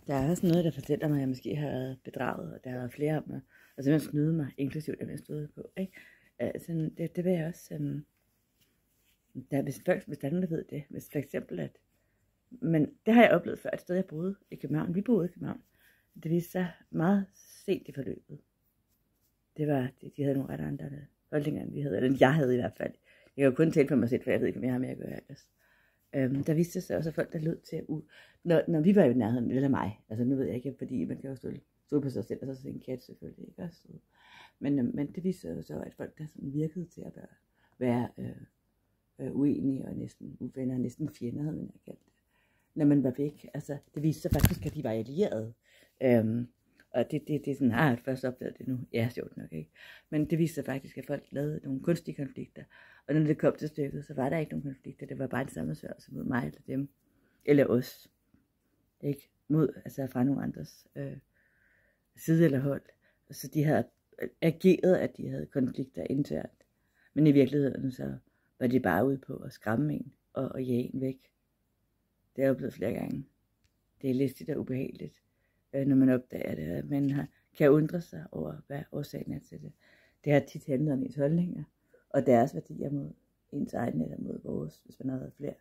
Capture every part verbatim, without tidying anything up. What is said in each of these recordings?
Der er også noget, der fortæller mig, at jeg måske har været bedraget, og der har været flere om mig, og simpelthen snyde mig, inklusive dem, jeg stod på. Ikke? Altså, det, det vil jeg også... Um, der, hvis, folk, hvis der er nogen, der ved det, hvis for eksempel at... Men det har jeg oplevet før, et sted, jeg boede i København. Vi boede i København. Det viste sig meget sent i forløbet. Det var, de, de havde nogle ret andre holdninger, end vi havde, eller jeg havde i hvert fald. Jeg kan jo kun tale for mig selv, for jeg ved ikke, om jeg har med at gøre ellers. Øhm, der viste sig også, at folk, der lød til at ud. Når, når vi var i nærheden, eller mig, altså nu ved jeg ikke, fordi man kan jo stole, stole på sig selv, og så se en kat selvfølgelig, ikke også? Men, øhm, men det viste sig jo så, at folk, der sådan virkede til at være, være øh, øh, uenige, og næsten uvenner, næsten fjender, havde man kaldt det. Når man var væk, altså det viste sig faktisk, at de var allierede. Øhm, og det, det, det er sådan, ah, først opdagede det nu. Ja, sjovt nok, ikke? Men det viste sig faktisk, at folk lavede nogle kunstige konflikter. Og når det kom til stykket, så var der ikke nogen konflikter. Det var bare en sammensværgelse mod mig eller dem. Eller os. Ikke? Mod, altså fra nogle andres øh, side eller hold. Så de havde ageret, at de havde konflikter internt. Men i virkeligheden, så var de bare ude på at skræmme en og, og jage en væk. Det er jeg oplevet flere gange. Det er listigt og ubehageligt, når man opdager det, at man har, kan undre sig over, hvad årsagen er til det. Det har tit handlet om ens holdninger, og deres værdier mod ens egne eller mod vores, hvis man har været flere.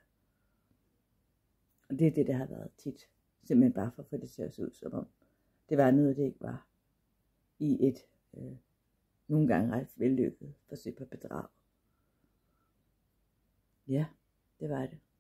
Og det er det, der har været tit. Simpelthen bare for at få det til at se ud, som om det var noget, det ikke var. I et øh, nogle gange ret vellykket forsøg på bedrag. Ja, det var det.